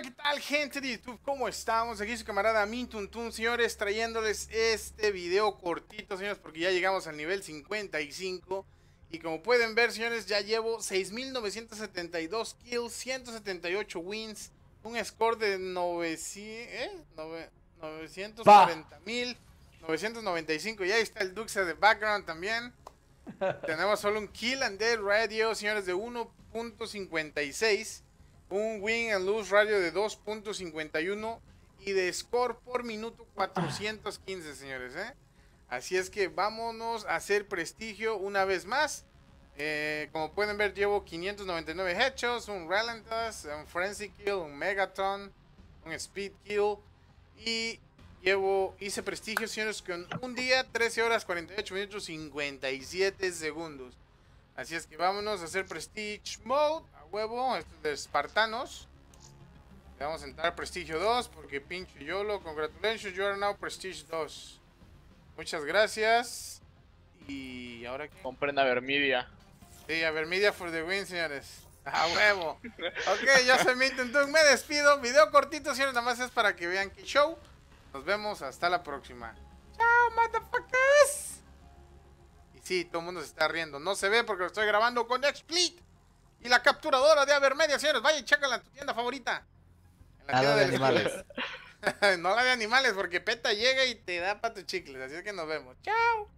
¿qué tal, gente de YouTube? ¿Cómo estamos? Aquí su camarada Mintuntun, señores, trayéndoles este video cortito, señores, porque ya llegamos al nivel 55. Y como pueden ver, señores, ya llevo 6.972 kills, 178 wins, un score de 940.995. Y ahí está el Duxe de background también. Tenemos solo un kill and dead radio, señores, de 1.56. Un win and lose radio de 2.51 y de score por minuto 415, señores, Así es que vámonos a hacer prestigio una vez más. Como pueden ver, llevo 599 headshots, un Relentless, un Frenzy Kill, un Megaton, un Speed Kill. Y hice prestigio, señores, con un día, 13 horas, 48 minutos, 57 segundos. Así es que vámonos a hacer Prestige Mode. A huevo, esto es de espartanos. Le vamos a entrar Prestigio 2 porque pinche YOLO. Congratulations, you are now Prestige 2. Muchas gracias. Y ahora qué. Compren a Vermidia. Sí, a Vermidia for the win, señores. A huevo. Ok, yo soy Mintuntun, me despido. Video cortito, señores, nada más es para que vean qué show. Nos vemos hasta la próxima. Chao, motherfuckers. Sí, todo el mundo se está riendo. No se ve porque lo estoy grabando con XSplit y la capturadora de Avermedia, señores. Vaya y chécala en tu tienda favorita. En la tienda de animales. No la de animales porque PETA llega y te da para tus chicles. Así es que nos vemos. Chao.